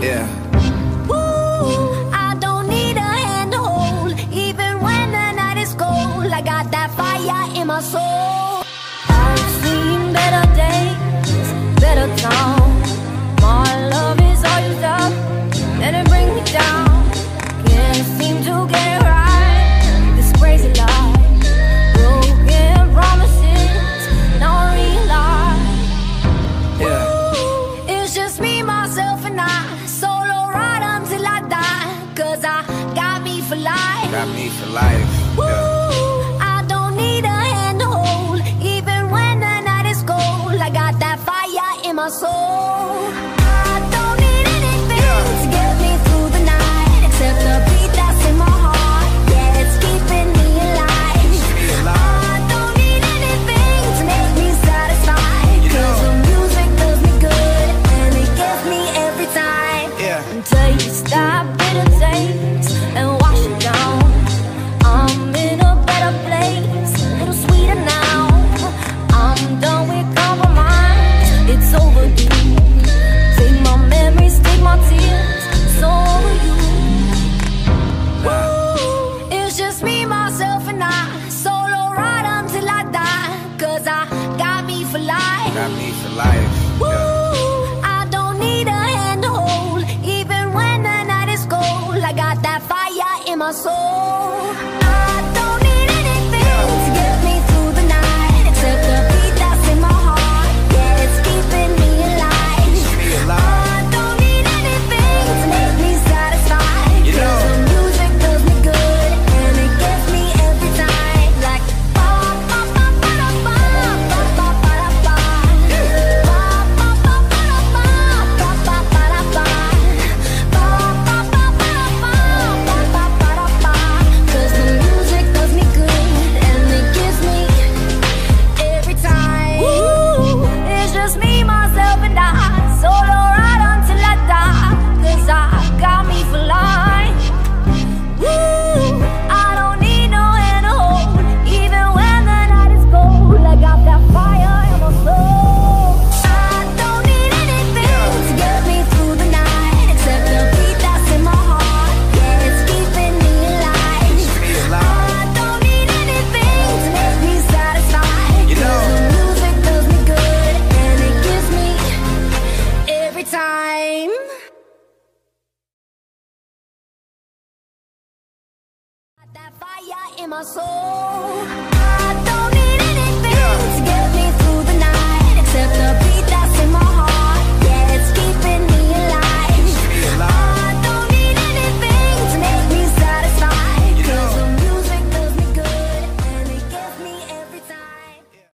Yeah. Woo, I don't need a hand to hold, even when the night is cold. I got that fire in my soul. I've seen better days, better times. My love is all used up, let it bring me down. Can't seem to get it right, this crazy life. Broken promises, now I realize. Yeah. Ooh, it's just me, myself, and I. Solo ride until I die, 'cause I got me for life. Got me for life. Woo, Yeah. I don't need a hand to hold, even when the night is cold. I got that fire in my soul. I don't need anything to get me through the night, except the beat that's in my heart. Yeah, it's keeping me alive. I don't need anything to make me satisfied, 'cause the music does me good and it gets me every time. Yeah. Until you stop bitter taste and wash it down. I'm in a better place, a little sweeter now. I'm done with compromise, it's overdue. Take my memories, take my tears, it's over you. Woo, it's just me, myself, and I. Solo ride until I die, 'cause I got me for life. Got me for life. Yeah. Woo, I don't need a hand to hold, even when the night is cold. I got that fire in my soul. I don't need anything to get me through the night, except the beat that's in my heart. Yeah, it's keeping me alive. I don't need anything to make me satisfied, 'cause the music does me good and it gets me every time. Like ba ba ba ba da ba, ba ba ba da ba. Ba ba ba ba da ba, ba ba ba da ba. Ba ba ba ba da ba, ba ba ba da ba. 'Cause the music does me good and it gives me every time. Woo, it's just me, myself, and I. Solo ride until I die, 'cause I got me for life. Woo, I don't need no hand to hold, even when the night is cold. I got that fire in my soul. I don't need anything to get me through the night, except the beat that's in my heart. Yeah, it's keeping me alive. I don't need anything to make me satisfied, 'cause the music does me good and it gives me every time. Got that fire in my soul.